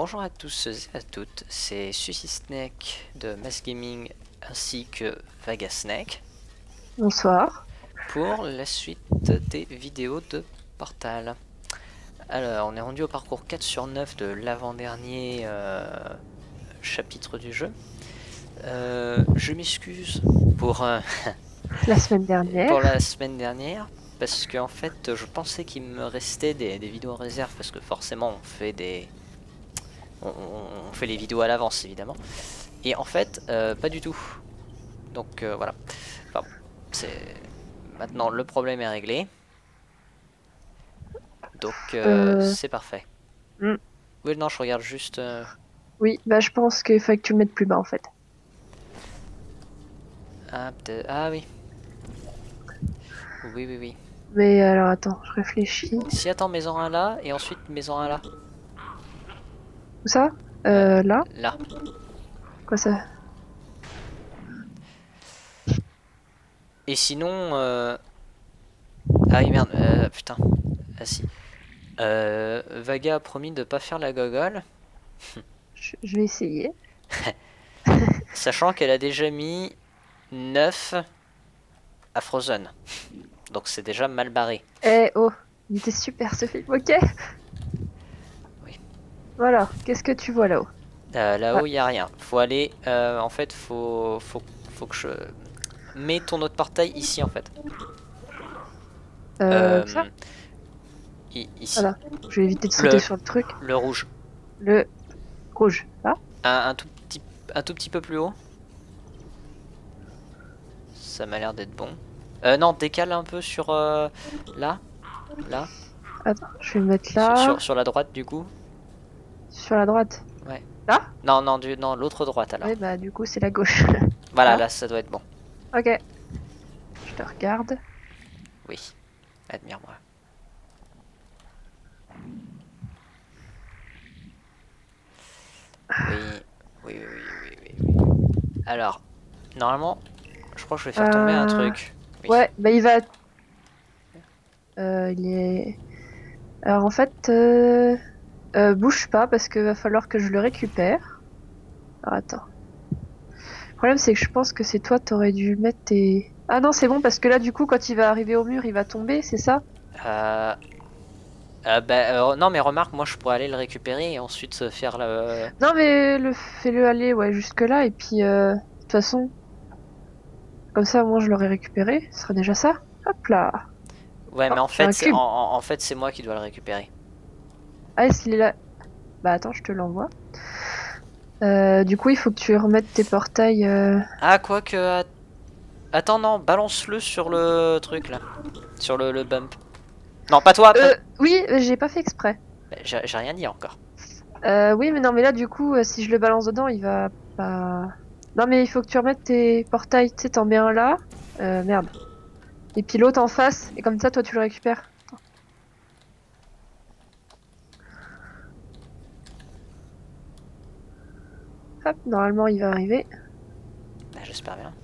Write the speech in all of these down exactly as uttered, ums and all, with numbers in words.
Bonjour à tous et à toutes, c'est Susisnake de Mass Gaming ainsi que Vagasnake Bonsoir. pour la suite des vidéos de Portal. Alors, on est rendu au parcours quatre sur neuf de l'avant-dernier euh, chapitre du jeu. Euh, je m'excuse pour, euh, La semaine pour dernière. la semaine dernière, parce qu'en fait, je pensais qu'il me restait des, des vidéos en réserve, parce que forcément, on fait des... On, on- on fait les vidéos à l'avance, évidemment. Et en fait, euh, pas du tout. Donc euh, voilà. Enfin, c'est... Maintenant, le problème est réglé. Donc euh, Euh, c'est parfait. hmm, Oui, non, je regarde juste... euh, oui, bah je pense qu'il faut que tu le mettes plus bas en fait. Ah, peut-être... Ah oui. Oui, oui, oui. Mais alors attends, je réfléchis. Si, attends, mets-en un là, et ensuite mets-en un là. Où ça? Euh, Euh, là? là. Quoi ça? Et sinon... euh, Ah oui, merde. euh, putain. Ah si. Euh, Vaga a promis de pas faire la gogole. Je, je vais essayer. Sachant qu'elle a déjà mis neuf à Frozen. Donc c'est déjà mal barré. Eh oh, il était super ce film, ok? Oui. Voilà, qu'est-ce que tu vois là-haut? Euh, Ah, Là-haut, il n'y a rien. Faut aller... euh, en fait, faut, faut, faut que je... Mets ton autre portail ici, en fait. euh, ça? Euh, i- ici. Voilà. Je vais éviter de sauter Le, sur le truc. le rouge. Le rouge, là? Un, un tout petit, un tout petit peu plus haut. Ça m'a l'air d'être bon. Euh, non, décale un peu sur... euh, là. Là. Attends, je vais le mettre Sur, là. sur, sur la droite, du coup. Sur la droite. Ouais. Là? Non, non, du, non, l'autre droite, alors. Ouais, bah du coup c'est la gauche. Voilà, Là? là, ça doit être bon. Ok. Je te regarde. Oui. Admire-moi. Oui. Oui, oui, oui, oui, oui, oui. Alors, normalement, je crois que je vais faire tomber un Euh... truc. Oui. Ouais, bah il va... Euh, il est... Alors en fait, euh... euh, bouge pas parce que va falloir que je le récupère. Alors, attends. Le problème c'est que je pense que c'est toi, t'aurais dû mettre tes... Ah non, c'est bon parce que là du coup quand il va arriver au mur, il va tomber, c'est ça? Euh, euh, bah, euh, non, mais remarque, moi je pourrais aller le récupérer et ensuite euh, faire le. Non mais le fais-le aller ouais jusque là et puis euh... de toute façon, comme ça moi je l'aurai récupéré, ce sera déjà ça. Hop là. Ouais, Oh, mais en j'ai un fait, c'est en, cube. en- en fait, c'est moi qui dois le récupérer. Ah est-ce qu'il est là? Bah attends, je te l'envoie. Euh, du coup, il faut que tu remettes tes portails. euh, Ah, quoi que. att- Attends, non, balance-le sur le truc là. Sur le, le bump. Non, pas toi, pas. Euh, oui, euh, j'ai pas fait exprès. Bah, J'ai j'ai rien dit encore. Euh, oui, mais non, mais là, du coup, euh, si je le balance dedans, il va pas. Non, mais il faut que tu remettes tes portails. Tu sais, t'en mets un là. Euh, merde. Et puis l'autre en face. Et comme ça, toi, tu le récupères. Hop, normalement, il va arriver. Bah, j'espère bien.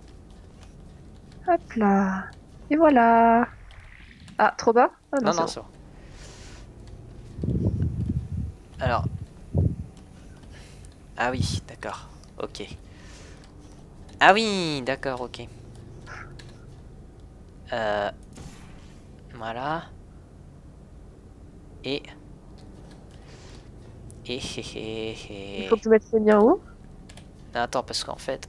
Hop là. Et voilà. Ah, trop bas? Ah non, Non, c'est non, bon. c'est bon. Alors. Ah oui, d'accord. Ok. Ah oui, d'accord, ok. Euh. Voilà. Et. Et. Hé, hé, Il faut hé. que tu mettes les miens où? Non, attends, parce qu'en fait.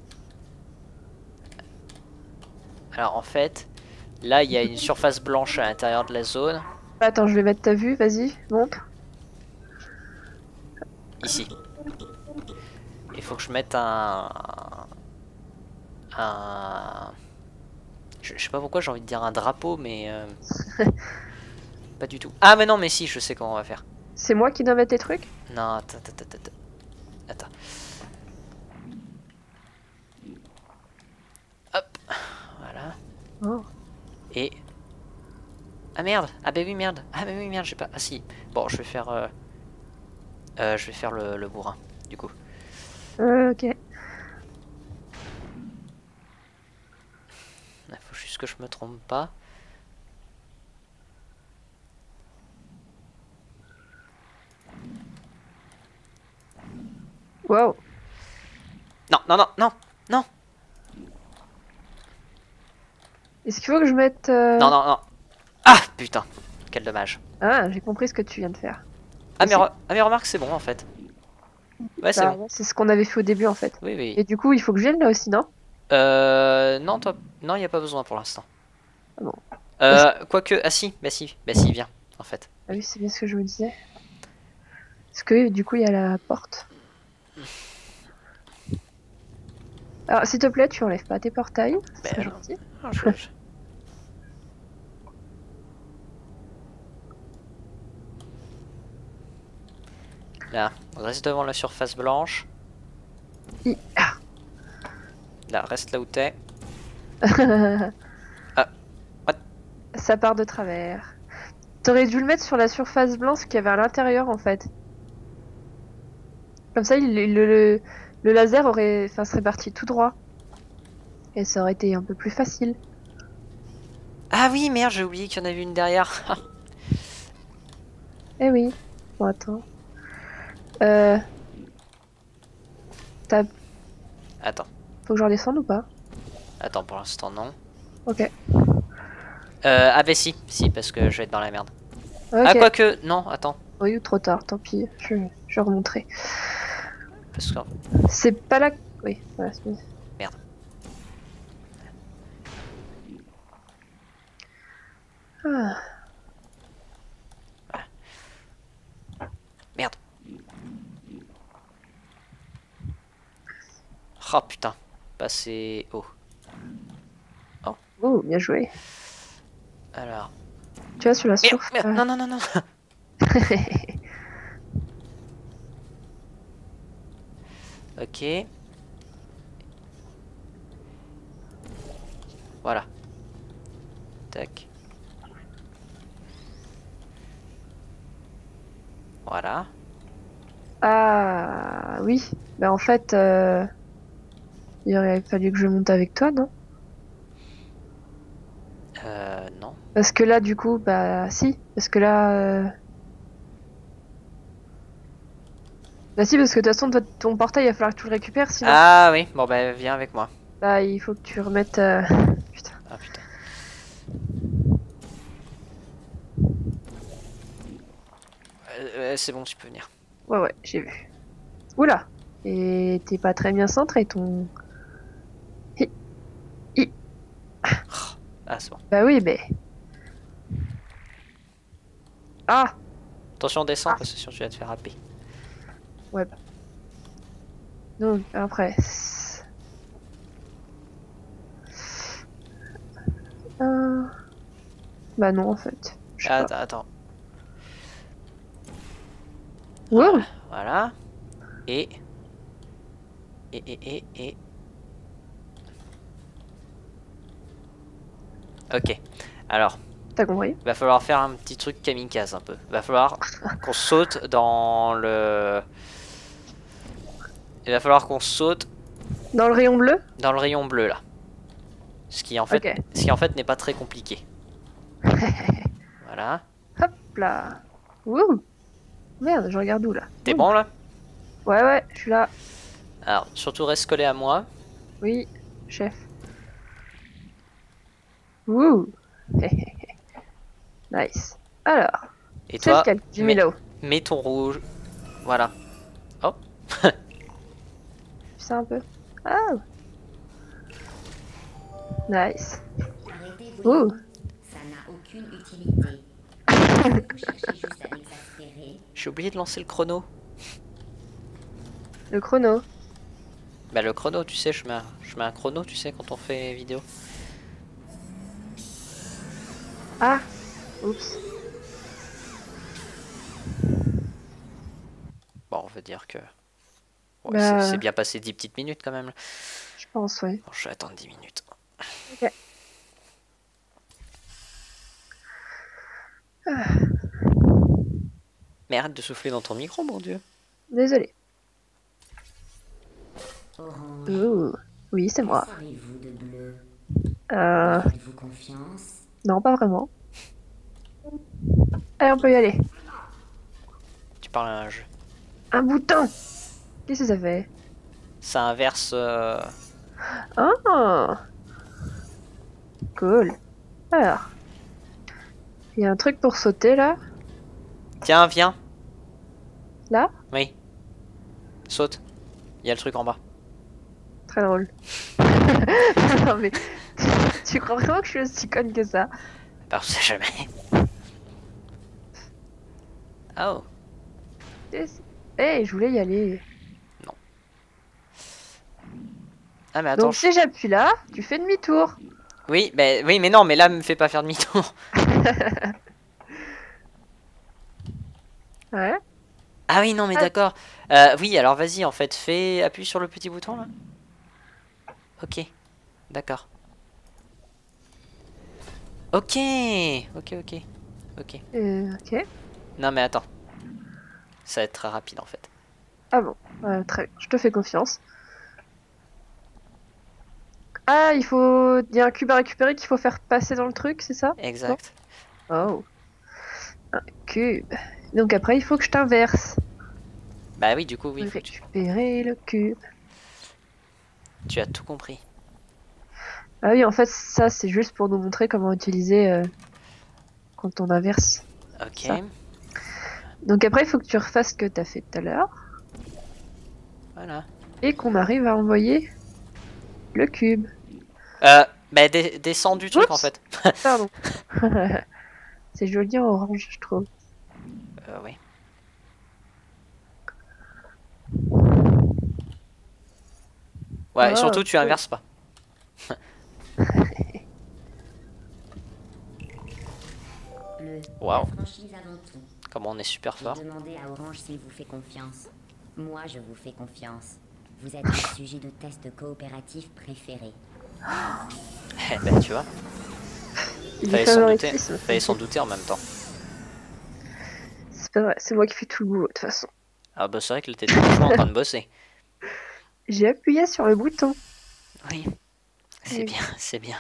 Alors, en fait. Là, il y a une surface blanche à l'intérieur de la zone. Attends, je vais mettre ta vue. Vas-y, montre. Ici. Il faut que je mette un... Un... Je, je sais pas pourquoi j'ai envie de dire un drapeau, mais... euh, pas du tout. Ah, mais non, mais si, je sais comment on va faire. C'est moi qui dois mettre tes trucs? Non, attends, attends, attends, attends. Attends. Hop. Voilà. Oh. Et... Ah, merde. Ah, bah oui, merde. Ah, bah oui, merde, j'ai pas... Ah, si. Bon, je vais faire... euh, euh, je vais faire le, le bourrin, du coup. Euh, ok. Il faut juste que je me trompe pas. Wow. Non, non, non, non, non, Est-ce qu'il faut que je mette... euh, non, non, non. Ah, putain, quel dommage. Ah, j'ai compris ce que tu viens de faire. Ah Et mais, c'est re- ah, mais remarque, c'est bon en fait. Ouais, c'est bah, bon. ouais, c'est ce qu'on avait fait au début en fait. Oui, oui. Et du coup, il faut que je vienne là aussi, non? Euh, non, toi, non, il n'y a pas besoin pour l'instant. Ah bon. Parce- Euh, quoique, ah si, bah si, bah si, viens, en fait. Ah oui, c'est bien ce que je me disais. Parce que du coup, il y a la porte. Alors, s'il te plaît, tu enlèves pas tes portails. Ce Ben serait non. gentil. Ah, je- je- Là, reste devant la surface blanche. I- Là, reste là où t'es. Ah. Ah, what? Ça part de travers. T'aurais dû le mettre sur la surface blanche qu'il y avait à l'intérieur en fait. Comme ça, il- le, le, le laser aurait, enfin, serait parti tout droit. Et ça aurait été un peu plus facile. Ah oui, merde, j'ai oublié qu'il y en avait une derrière. Eh oui. Bon, attends. Euh... T'as... Attends, Faut que je redescende ou pas? attends, pour l'instant, non. Ok. Euh, ah bah si, si, parce que je vais être dans la merde. Ok. Ah, quoique, non, attends. Oui, ou trop tard, tant pis. Je, je remonterai. Parce que, C'est pas là... Oui, voilà. c'est bon. merde. Ah. Merde. Oh putain, passer haut. Oh, bien joué. Alors. Tu vois, sur la Merde, surface... merde, non, non, non, non. Ok. Voilà. Tac. Voilà. Ah, oui. Bah, en fait, euh... il aurait fallu que je monte avec toi, non? Euh, non. Parce que là, du coup, bah, si. Parce que là... euh, Bah si, parce que de toute façon, toi, ton portail, il va falloir que tu le récupères, sinon... Ah oui, bon bah viens avec moi. Bah, il faut que tu remettes... euh, Putain. Ah putain. Euh, euh, c'est bon, tu peux venir. Ouais, ouais, j'ai vu. Oula. Et t'es pas très bien centré, ton... Hi. Hi. Ah, c'est bon. Bah oui, mais... Ah. Attention, descends Ah. parce que sinon tu vas te faire happer. Ouais. Donc, après... Euh... Bah non, en fait. Je sais Ah, pas. attends, attends. Wow. Voilà. Et... Et, et, et, et... Ok. Alors, T'as compris? va falloir faire un petit truc kamikaze un peu. Va falloir qu'on saute dans le... Il va falloir qu'on saute Dans le rayon bleu? dans le rayon bleu là. Ce qui en fait, Ok. ce qui en fait n'est pas très compliqué. Voilà. Hop là. Wouh. Merde, je regarde où là? T'es Ouh. bon là? Ouais, ouais, je suis là. Alors, surtout reste collé à moi. Oui, chef. Wouh. Nice. Alors, Et c'est toi, lequel du mets, Milo? mets ton rouge. Voilà. Oh. Tu sais un peu? Ah. Nice. Arrêtez-vous. Ouh. Ça n'a aucune utilité. Vous cherchez juste à m'exaspérer. J'ai oublié de lancer le chrono. Le chrono. Bah le chrono, tu sais, je mets, un, je mets un chrono, tu sais, quand on fait vidéo. Ah. Oups. Bon, on veut dire que... Ouais, Bah. c'est- c'est bien passé dix petites minutes quand même. Je pense, ouais. Bon, je vais attendre dix minutes. Ok. Ah. Mais arrête de souffler dans ton micro, mon dieu. Désolé. Orange, Ouh. Oui, c'est que moi. savez-vous de bleu? Euh. Faites-vous confiance? Non, pas vraiment. Allez, on peut y aller. Tu parles à un jeu. Un bouton. Qu'est-ce que ça fait? Ça inverse... euh, Ah, cool. Alors, il y a un truc pour sauter là. Tiens, viens. Là? Oui. Saute. Il y a le truc en bas. Très drôle. Non mais, tu crois vraiment que je suis aussi conne que ça? Bah, on sait jamais. Oh. Eh, hey, je voulais y aller. Ah, mais attends. Donc je- si j'appuie là, tu fais demi-tour. Oui, mais, oui, mais non, mais là, me fais pas faire demi-tour. Ouais. Ah oui, non, mais Ah. d'accord. Euh, oui, alors vas-y, en fait, fais... Appuie sur le petit bouton, là. Ok. D'accord. Ok. Ok, ok. Ok. Euh, ok. Non, mais attends. Ça va être très rapide, en fait. Ah bon, euh, très bien, je te fais confiance. Ah, il faut... Il y a un cube à récupérer qu'il faut faire passer dans le truc, c'est ça? Exact. Oh, un cube. Donc après, il faut que je t'inverse. Bah oui, du coup, oui. Faut que tu... Récupérer le cube. tu as tout compris. Ah oui, en fait, ça, c'est juste pour nous montrer comment utiliser euh, quand on inverse. Ok. Ça. Donc après, il faut que tu refasses ce que tu as fait tout à l'heure. Voilà. Et qu'on arrive à envoyer le cube. Euh, bah dé- descends du truc, Oups. en fait. Pardon. C'est joli en orange, je trouve. Euh, oui. Ouais, et Oh, surtout, tu cool. inverses pas. Bleu, Waouh. la franchise avant tout. Comment on est super J'ai fort. demandé à Orange s'il vous fait confiance. Moi, je vous fais confiance. Vous êtes mon sujet de test coopératif préféré. Eh ben, tu vois. Il Fallait est s'en douter. favoritisme. Fallait s'en douter en même temps. C'est pas vrai, c'est moi qui fais tout le boulot de toute façon. Ah bah c'est vrai que là, t'étais franchement en train de bosser. J'ai appuyé sur le bouton. Oui. C'est Oui. bien, c'est bien.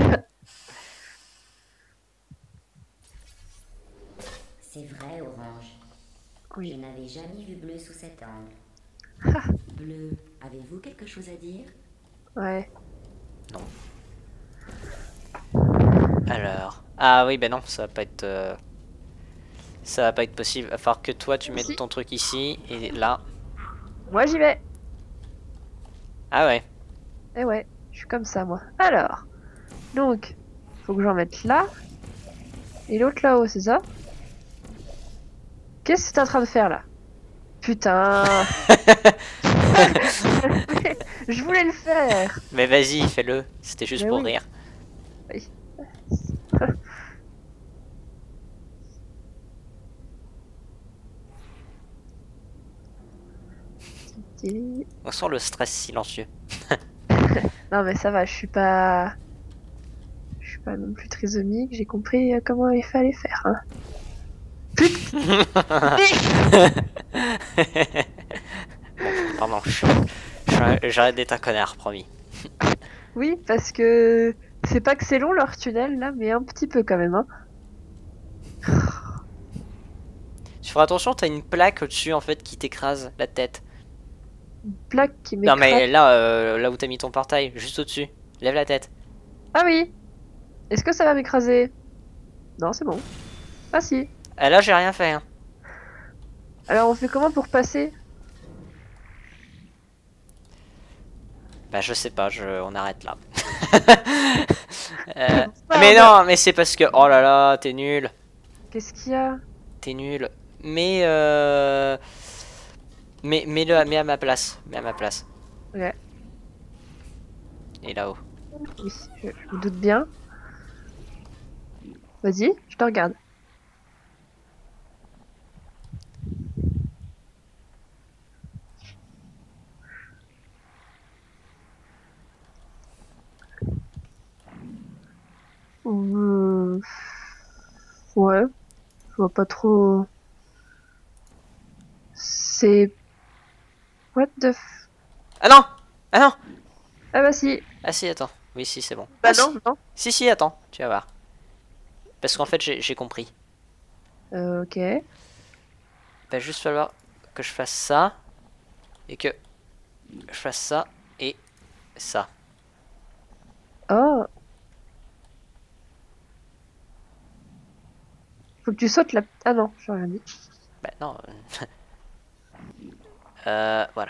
C'est vrai, Orange. Je Oui. n'avais jamais vu Bleu sous cet angle. Ah, Bleu, avez-vous quelque chose à dire? ouais. Alors. Ah oui, ben non, ça va pas être... euh, ça va pas être possible. Il va falloir que toi, tu mettes Si. ton truc ici et là. Moi j'y vais. Ah ouais. Eh ouais, je suis comme ça moi. Alors, donc, faut que j'en mette là. Et l'autre là-haut, c'est ça? Qu'est-ce que t'es en train de faire là? Putain. Je voulais le faire. Mais vas-y, fais-le. C'était juste Mais pour oui. rire. Oui. On sent le stress silencieux. Non mais ça va, je suis pas... Je suis pas non plus trisomique, j'ai compris euh, comment il fallait faire. Hein. Pardon, je, je- j'arrête d'être un connard, promis. Oui, parce que c'est pas que c'est long leur tunnel là, mais un petit peu quand même. Hein. Tu feras attention, t'as une plaque au-dessus en fait qui t'écrase la tête. Une plaque qui Non m'écrase. mais là, euh, là où t'as mis ton portail, juste au-dessus. Lève la tête. Ah oui. Est-ce que ça va m'écraser? Non, c'est bon. Ah si. Ah, là, j'ai rien fait. Hein. Alors on fait comment pour passer? Bah je sais pas, je... on arrête là. Euh, Ah, mais bah- non, mais c'est parce que... Oh là là, t'es nul. Qu'est-ce qu'il y a? T'es nul. Mais... Euh... Mais, mais, le, mais à ma place. Mais à ma place. Ok. Et là-haut. Oui, je, je me doute bien. Vas-y, je te regarde. Euh, Ouais, je vois pas trop. C'est... What the f... Ah non. Ah non. Ah bah si. Ah si, attends. Oui, si, c'est bon. Bah Ah, non, si. non. Si, si, attends. Tu vas voir. Parce qu'en fait, j'ai j'ai compris. Euh, ok. Il va juste falloir que je fasse ça. et que je fasse ça et ça. Oh. Faut que tu sautes la... Ah non, j'ai rien dit. Bah non. euh, voilà.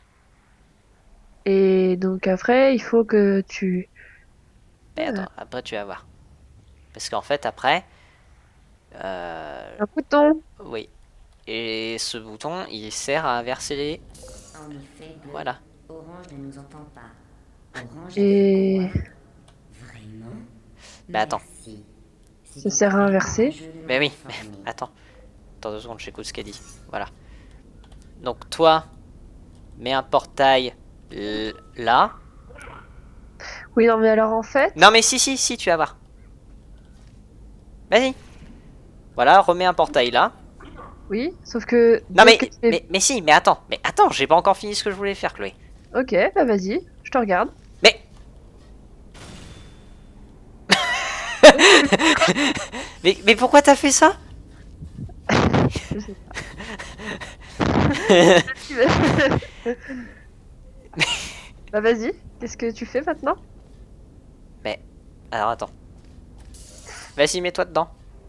Et donc après, il faut que tu... Mais attends, après tu vas voir. Parce qu'en fait après... Euh, Un bouton. oui. Et ce bouton, il sert à inverser les... En effet, bleu, Voilà. Orange ne nous entend pas. Orange Et... a fait quoi? Vraiment? Mais attends. Merci. Ça C'était sert à très inverser. courageux de Mais oui, m'informer. mais attends. Attends deux secondes, j'écoute ce qu'elle dit. Voilà. Donc toi, mets un portail l- là. Oui, non, mais alors en fait... Non mais si, si, si, tu vas voir. Vas-y. Voilà, remets un portail là. Oui, sauf que... Non dès mais, que tu fais- mais, mais si, mais attends. Mais attends, j'ai pas encore fini ce que je voulais faire, Chloé. Ok, bah vas-y, je te regarde. Mais... mais, mais pourquoi t'as fait ça? Je sais pas. Bah vas-y, qu'est-ce que tu fais maintenant? Mais... Alors attends. Vas-y, mets-toi dedans.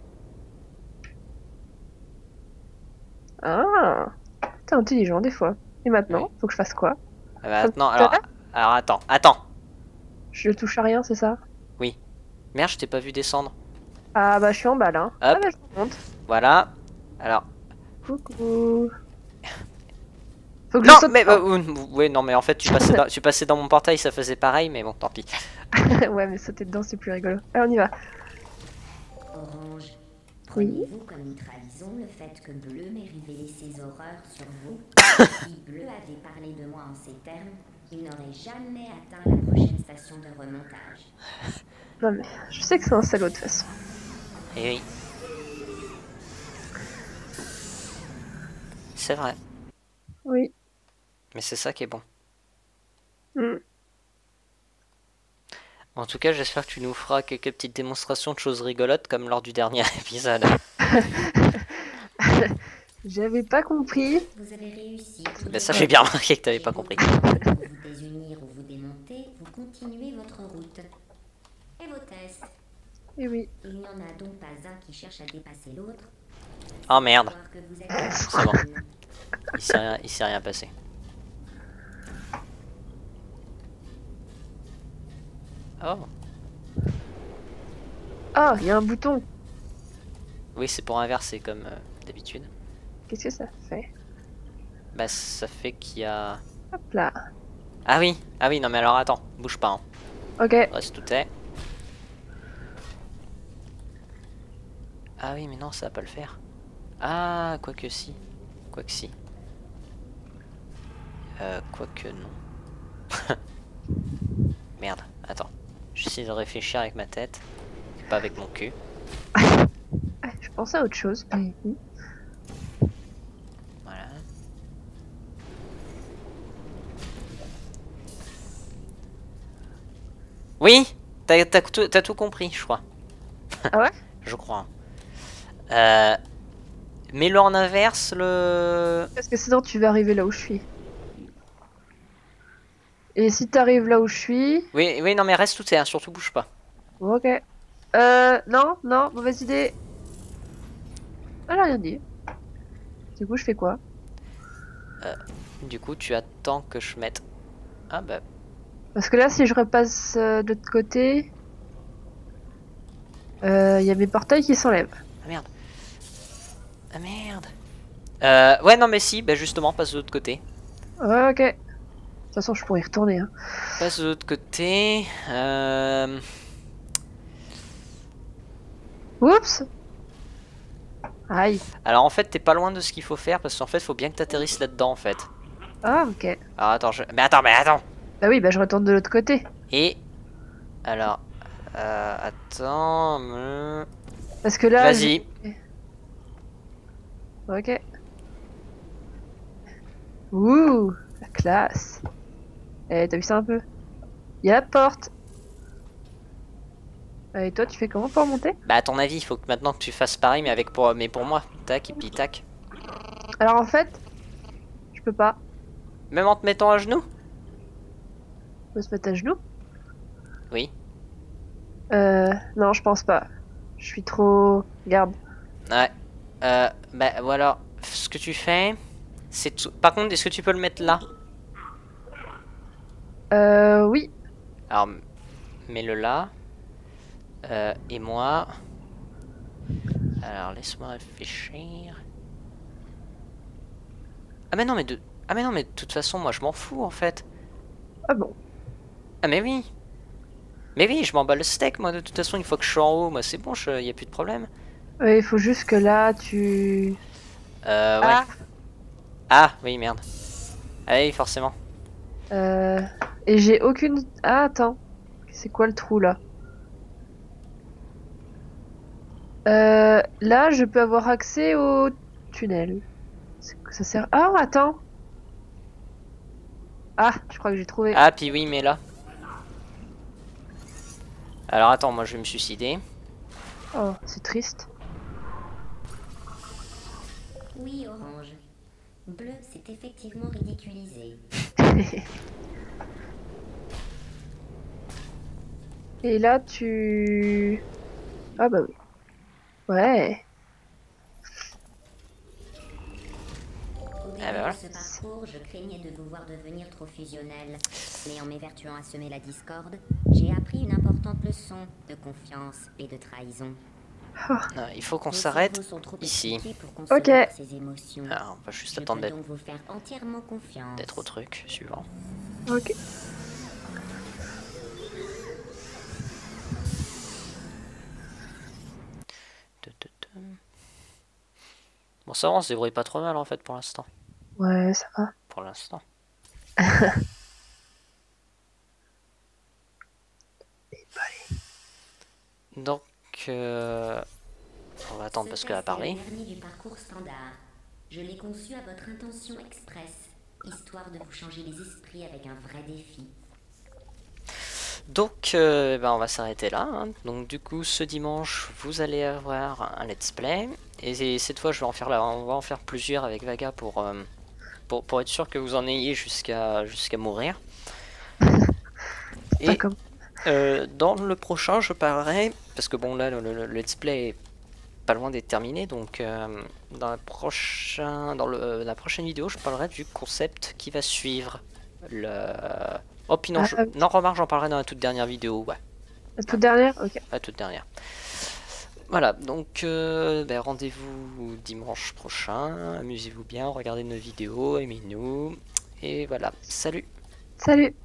Ah, t'es intelligent des fois. Et maintenant, faut que je fasse quoi? Ah bah, Comme maintenant, tout à alors... l'heure Alors attends, attends. Je touche à rien, c'est ça? Oui. Merde, je t'ai pas vu descendre. Ah bah je suis en bas là. Ah Hop. bah je remonte. Voilà. Alors... Coucou. Faut que Non, je saute. mais... euh, euh, ouais, non, mais en fait, tu passais, dans, tu passais dans mon portail, ça faisait pareil, mais bon, tant pis. Ouais, mais sauter dedans c'est plus rigolo. Allez, on y va. Orange, Oui. prenez-vous comme une trahison le fait que Bleu m'ait révélé ses horreurs sur vous? Si Bleu avait parlé de moi en ces termes, il n'aurait jamais atteint la prochaine station de remontage. Non mais je sais que c'est un salaud de toute façon. Et oui. C'est vrai. Oui. Mais c'est ça qui est bon. Hmm. En tout cas, j'espère que tu nous feras quelques petites démonstrations de choses rigolotes comme lors du dernier épisode. J'avais pas compris. Vous avez réussi. Ben ça, j'ai bien remarqué que t'avais pas compris. Vous désunir ou vous démonter, vous continuez votre route. Et vos tests. Et oui. Il n'y en a donc pas un qui cherche à dépasser l'autre. Oh merde, Alors que vous êtes c'est bon. Il s'est rien, il s'est rien passé. Oh, Oh, il y a un bouton. oui, c'est pour inverser comme euh, d'habitude. Qu'est-ce que ça fait? Bah, ça fait qu'il y a... Hop là. Ah oui, ah oui, non mais alors attends, bouge pas. Hein. Ok. Reste tout est. Ah oui, mais non, ça va pas le faire. Ah, quoique si. Quoique si. Euh, quoique non. Merde, attends. J'essaie de réfléchir avec ma tête. Pas avec mon cul. Ah, je pensais à autre chose. Mais... oui. Voilà. Oui, t'as t'as tout, t'as tout compris, je crois. Ah ouais? Je crois. Euh, Mets-le en inverse, le... Parce que sinon tu vas arriver là où je suis. Et si t'arrives là où je suis... Oui, oui, non mais reste tout est, hein, surtout bouge pas. Ok. Euh... Non, non, mauvaise idée. Ah, j'ai rien dit. Du coup, je fais quoi? Du coup, tu attends que je mette... Ah bah... Parce que là, si je repasse euh, de l'autre côté... Il euh, y a mes portails qui s'enlèvent. Ah merde. Ah merde. Euh, ouais, non mais si, bah justement, passe de l'autre côté. Ouais, ok. De toute façon, je pourrais y retourner. Hein. Passe de l'autre côté... Euh... Oups! Aïe. Alors en fait, t'es pas loin de ce qu'il faut faire, parce qu'en fait, faut bien que t'atterrisses là-dedans, en fait. Ah, ok. Alors attends, je... Mais attends, mais attends. Bah oui, bah je retourne de l'autre côté. Et... Alors... Euh... Attends... me- Parce que là... Vas-y. Ok. Ouh, la classe. Eh, t'as vu ça un peu? Il y a la porte. Et toi, tu fais comment pour monter? Bah à ton avis, il faut que maintenant que tu fasses pareil, mais avec pour, mais pour moi. Tac, et puis tac. Alors en fait, je peux pas. Même en te mettant à genoux? On peut se mettre à genoux? Oui. Euh, non, je pense pas. Je suis trop... Regarde. Ouais. Euh, bah voilà. Ce que tu fais, c'est tout. Par contre, est-ce que tu peux le mettre là? Euh, oui. Alors, mets-le là. Euh, et moi... Alors, laisse-moi réfléchir. Ah mais non, mais de... Ah mais non, mais de toute façon, moi, je m'en fous, en fait. Ah bon. Ah mais oui. Mais oui, je m'en bats le steak, moi, de toute façon, une fois que je suis en haut, moi, c'est bon, il n'y a plus de problème. Ouais, il faut juste que là, tu... Euh, ouais. Ah, Ah, oui, merde. Ah oui, forcément. euh... Et j'ai aucune... Ah, attends. C'est quoi le trou, là? Euh, là, je peux avoir accès au tunnel. C'est- Ça sert... Ah, attends. Ah, je crois que j'ai trouvé. Ah, puis oui, mais là. Alors, attends, moi, je vais me suicider. Oh, c'est triste. Oui, Orange. Bleu s'est effectivement ridiculisé. Et là, tu... Ah bah oui. Ouais. Au début Ah bah voilà. de ce parcours, je craignais de vous voir devenir trop fusionnel. Mais en m'évertuant à semer la discorde, j'ai appris une importante leçon de confiance et de trahison. Non, il faut qu'on Vos s'arrête cerveaux sont trop ici. excités pour concevoir Ok. ces émotions. Alors, on va juste Je attendre peux d'être donc vous faire entièrement confiance. d'être au truc suivant. Ok. Bon, ça va, on se débrouille pas trop mal en fait pour l'instant. Ouais, ça va. Pour l'instant. Donc, euh, on va attendre Ce parce test qu'elle a est parlé. le dernier du parcours standard. Je l'ai conçu à votre intention express, histoire de vous changer les esprits avec un vrai défi. Donc, euh, ben on va s'arrêter là. Hein. Donc, du coup, ce dimanche, vous allez avoir un let's play. Et cette fois, je vais en faire là. On va en faire plusieurs avec Vaga pour, euh, pour, pour être sûr que vous en ayez jusqu'à jusqu'à mourir. Pas Et comme... euh, dans le prochain, je parlerai. Parce que bon, là, le, le, le let's play est pas loin d'être terminé. Donc, euh, dans, la prochain, dans le, euh, la prochaine vidéo, je parlerai du concept qui va suivre. Le. Oh, puis non, Ah, je... oui. non, remarque, j'en parlerai dans la toute dernière vidéo, ouais, La toute dernière? Ok. la toute dernière. Voilà, donc euh, ben, rendez-vous dimanche prochain, amusez-vous bien, regardez nos vidéos, aimez-nous, et voilà, salut! Salut!